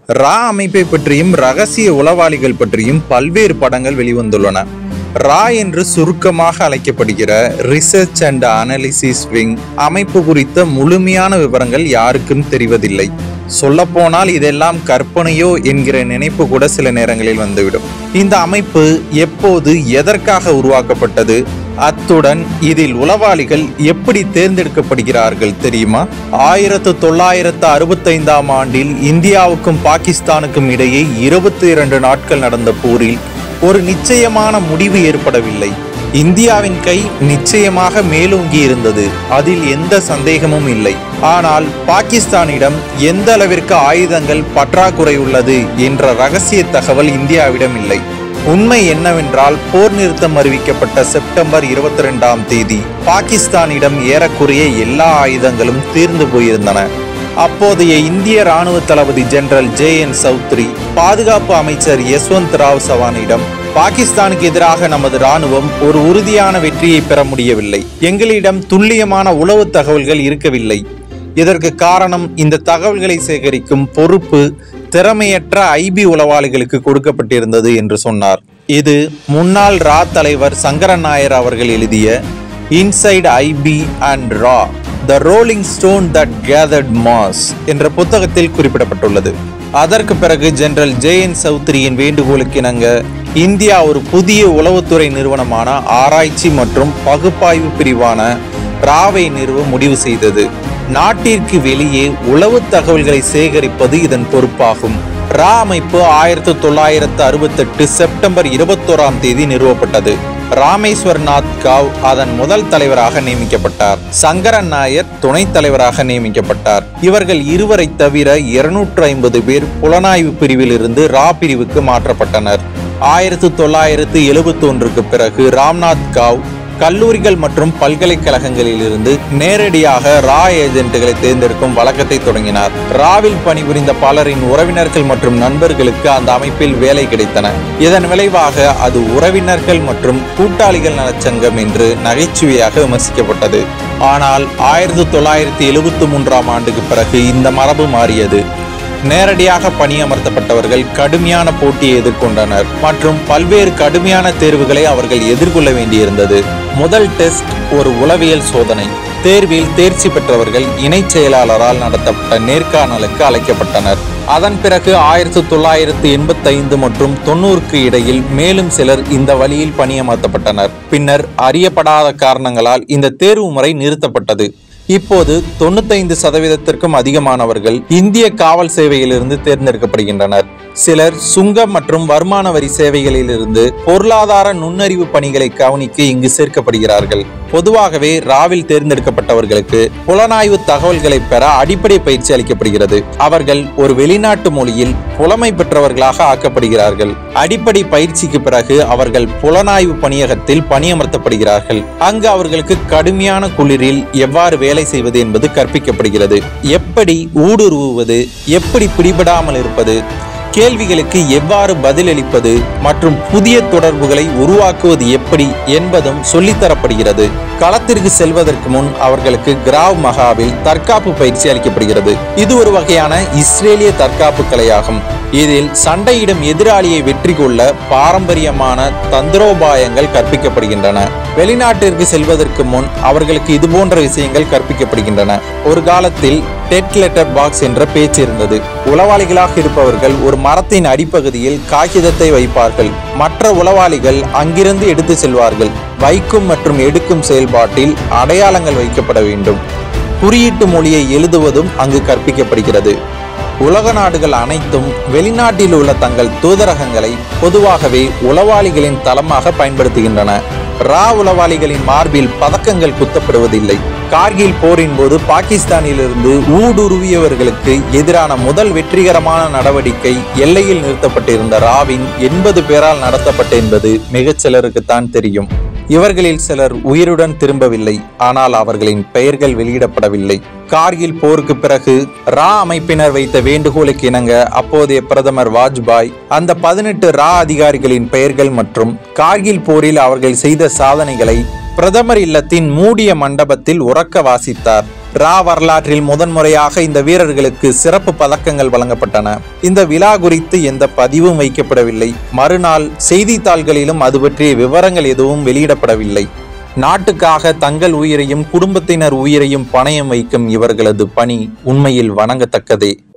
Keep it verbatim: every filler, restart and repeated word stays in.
ரா அமைப்பை பற்றியும் ரகசிய உளவாளிகள் பற்றியும் பல்வேறு படங்கள் வெளிவந்துள்ளன. ரா என்று சுருக்கமாக அழைக்கப்படுகிற ரிசர்ச் அண்ட் அனாலிசிஸ் விங் அமைப்பு குறித்த முழுமையான விவரங்கள் யாருக்கும் தெரிவதில்லை. சொல்லப்போனால் இதெல்லாம் கற்பனையோ என்கிற நினைப்பு கூட சில நேரங்களில் வந்துவிடும். இந்த அமைப்பு எப்போது எதற்காக உருவாக்கப்பட்டது, அத்துடன் இதில் உளவாளிகள் எப்படி தேர்ந்தெடுக்கப்படுகிறார்கள் தெரியுமா? ஆயிரத்து தொள்ளாயிரத்து அறுபத்தி ஐந்தாம் ஆண்டில் இந்தியாவுக்கும் பாகிஸ்தானுக்கும் இடையே இருபத்தி இரண்டு நாட்கள் நடந்த போரில் ஒரு நிச்சயமான முடிவு ஏற்படவில்லை. இந்தியாவின் கை நிச்சயமாக மேலோங்கி இருந்தது, அதில் எந்த சந்தேகமும் இல்லை. ஆனால் பாகிஸ்தானிடம் எந்த அளவிற்கு ஆயுதங்கள் பற்றாக்குறை உள்ளது என்ற ரகசிய தகவல் இந்தியாவிடம் இல்லை. உண்மை என்னவென்றால், போர் நிறுத்தம் அறிவிக்கப்பட்ட செப்டம்பர் இருபத்தி இரண்டாம் தேதி பாகிஸ்தானிடம் ஏறக்குறைய எல்லா ஆயுதங்களும் தீர்ந்து போயிருந்தன. அப்போதைய இந்திய ராணுவ தளபதி ஜெனரல் ஜே என் சௌத்ரி பாதுகாப்பு அமைச்சர் யஸ்வந்த் ராவ் சவானிடம், பாகிஸ்தானுக்கு எதிராக நமது ராணுவம் ஒரு உறுதியான வெற்றியை பெற முடியவில்லை, எங்களிடம் துல்லியமான உளவு தகவல்கள் இருக்கவில்லை. இதற்கு காரணம் இந்த தகவல்களை சேகரிக்கும் பொறுப்பு திறமையற்ற ஐபி உளவாளிகளுக்கு கொடுக்கப்பட்டிருந்தது என்று சொன்னார். இது முன்னாள் ரா தலைவர் சங்கரன் நாயர் அவர்கள் எழுதிய இன்சைட் ஐபி அண்ட் ரா the rolling stone that gathered moss என்ற புத்தகத்தில் குறிப்பிடப்பட்டுள்ளது. அதற்கு பிறகு ஜெனரல் ஜே என் சௌத்ரியின் வேண்டுகோளுக்கு இணங்க இந்தியா ஒரு புதிய உளவுத்துறை நிறுவனமான ஆராய்ச்சி மற்றும் பகுப்பாய்வு பிரிவான ராவை நிறுவ முடிவு செய்தது. நாட்டிற்கு வெளியே உளவு தகவல்களை சேகரிப்பது இதன் பொறுப்பாகும். ரா அமைப்பு ஆயிரத்தி தொள்ளாயிரத்து அறுபத்தி எட்டு செப்டம்பர் இருபத்தோராம் தேதி நிறுவப்பட்டது. ராமேஸ்வர்நாத் காவ் அதன் முதல் தலைவராக நியமிக்கப்பட்டார். சங்கரன் நாயர் துணைத் தலைவராக நியமிக்கப்பட்டார். இவர்கள் இருவரை தவிர இருநூற்று ஐம்பது பேர் புலனாய்வு பிரிவில் இருந்து ரா பிரிவுக்கு மாற்றப்பட்டனர். ஆயிரத்தி தொள்ளாயிரத்து எழுபத்தி ஒன்றுக்கு பிறகு ராம்நாத் காவ் கல்லூரிகள் மற்றும் பல்கலைக்கழகங்களில் இருந்து நேரடியாக ரா ஏஜென்ட்டுகளை தேர்ந்தெடுக்கும் வழக்கத்தை தொடங்கினார். ராவில் பணிபுரிந்த பலரின் உறவினர்கள் மற்றும் நண்பர்களுக்கு அந்த அமைப்பில் வேலை கிடைத்தன. இதன் விளைவாக அது உறவினர்கள் மற்றும் கூட்டாளிகள் நலச்சங்கம் என்று நகைச்சுவையாக விமர்சிக்கப்பட்டது. ஆனால் ஆயிரத்தி தொள்ளாயிரத்தி எழுபத்தி மூன்றாம் ஆண்டுக்கு பிறகு இந்த மரபு மாறியது. நேரடியாக பணியமர்த்தப்பட்டவர்கள் கடுமையான போட்டியை எதிர்கொண்டனர் மற்றும் பல்வேறு கடுமையான தேர்வுகளை அவர்கள் எதிர்கொள்ள வேண்டியிருந்தது. முதல் டெஸ்ட் ஒரு உளவியல் சோதனை. தேர்வில் தேர்ச்சி பெற்றவர்கள் இணை செயலாளரால் நடத்தப்பட்ட நேர்காணலுக்கு அழைக்கப்பட்டனர். அதன் பிறகு ஆயிரத்தி தொள்ளாயிரத்தி எண்பத்தி ஐந்து மற்றும் தொண்ணூறுக்கு இடையில் மேலும் சிலர் இந்த வழியில் பணியமர்த்தப்பட்டனர். பின்னர் அறியப்படாத காரணங்களால் இந்த தேர்வு முறை நிறுத்தப்பட்டது. இப்போது தொண்ணூத்தைந்து சதவீதத்திற்கும் அதிகமானவர்கள் இந்திய காவல் சேவையிலிருந்து தேர்ந்தெடுக்கப்படுகின்றனர். சிலர் சுங்கம் மற்றும் வருமான வரி சேவைகளில் இருந்து பொருளாதார நுண்ணறிவு பணிகளை கவனிக்க இங்கு சேர்க்கப்படுகிறார்கள். பொதுவாகவே ராவில் தேர்ந்தெடுக்கப்பட்டவர்களுக்கு புலனாய்வு தகவல்களை பெற அடிப்படை பயிற்சி அளிக்கப்படுகிறது. அவர்கள் ஒரு வெளிநாட்டு மொழியில் புலமை பெற்றவர்களாக ஆக்கப்படுகிறார்கள். அடிப்படை பயிற்சிக்கு பிறகு அவர்கள் புலனாய்வு பணியகத்தில் பணியமர்த்தப்படுகிறார்கள். அங்கு அவர்களுக்கு கடுமையான குளிரில் எவ்வாறு வேலை செய்வது என்பது கற்பிக்கப்படுகிறது. எப்படி ஊடுருவுவது, எப்படி பிடிபடாமல் இருப்பது, கேள்விகளுக்கு எவ்வாறு பதிலளிப்பது மற்றும் புதிய தொடர்புகளை உருவாக்குவது எப்படி என்பதும் சொல்லித்தரப்படுகிறது. களத்திற்கு செல்வதற்கு முன் அவர்களுக்கு கிராவ் மகாவில் தற்காப்பு பயிற்சி அளிக்கப்படுகிறது. இது ஒரு வகையான இஸ்ரேலிய தற்காப்பு கலையாகும். இதில் சண்டையிடும் எதிராளியை வெற்றி கொள்ள பாரம்பரியமான தந்திரோபாயங்கள் கற்பிக்கப்படுகின்றன. வெளிநாட்டிற்கு செல்வதற்கு முன் அவர்களுக்கு இது போன்ற விஷயங்கள் கற்பிக்கப்படுகின்றன. ஒரு காலத்தில் டெட் லெட்டர் பாக்ஸ் என்ற பேச்சு இருந்தது. உளவாளிகளாக இருப்பவர்கள் ஒரு மரத்தின் அடிப்பகுதியில் காகிதத்தை வைப்பார்கள். மற்ற உளவாளிகள் அங்கிருந்து எடுத்து செல்வார்கள். வைக்கும் மற்றும் எடுக்கும் செயல்பாட்டில் அடையாளங்கள் வைக்கப்பட வேண்டும். குறியீட்டு மொழியை எழுதுவதும் அங்கு கற்பிக்கப்படுகிறது. உலக நாடுகள் அனைத்தும் வெளிநாட்டில் உள்ள தங்கள் தூதரகங்களை பொதுவாகவே உளவாளிகளின் தளமாக பயன்படுத்துகின்றன. ரா உளவாளிகளின் மார்பில் பதக்கங்கள் குத்தப்படுவதில்லை. கார்கில் போரின் போது பாகிஸ்தானிலிருந்து ஊடுருவியவர்களுக்கு எதிரான முதல் வெற்றிகரமான நடவடிக்கை எல்லையில் நிறுத்தப்பட்டிருந்த ராவின் எண்பது பேரால் நடத்தப்பட்ட என்பது மிகச் சிலருக்குத்தான் தெரியும். இவர்களில் சிலர் உயிருடன் திரும்பவில்லை, ஆனால் அவர்களின் பெயர்கள் வெளியிடப்படவில்லை. கார்கில் போருக்கு பிறகு ரா அமைப்பினர் வைத்த வேண்டுகோளுக்கு இணங்க அப்போதைய பிரதமர் வாஜ்பாய் அந்த பதினெட்டு ரா அதிகாரிகளின் பெயர்கள் மற்றும் கார்கில் போரில் அவர்கள் செய்த சாதனைகளை பிரதமர் இல்லத்தின் மூடிய மண்டபத்தில் உறக்க வாசித்தார். ரா வரலாற்றில் முதன்முறையாக இந்த வீரர்களுக்கு சிறப்பு பதக்கங்கள் வழங்கப்பட்டன. இந்த விழா குறித்து எந்த பதிவும் வைக்கப்படவில்லை. மறுநாள் செய்தித்தாள்களிலும் அது பற்றிய விவரங்கள் எதுவும் வெளியிடப்படவில்லை. நாட்டுக்காக தங்கள் உயிரையும் குடும்பத்தினர் உயிரையும் பணயம் வைக்கும் இவர்களது பணி உண்மையில் வணங்கத்தக்கதே.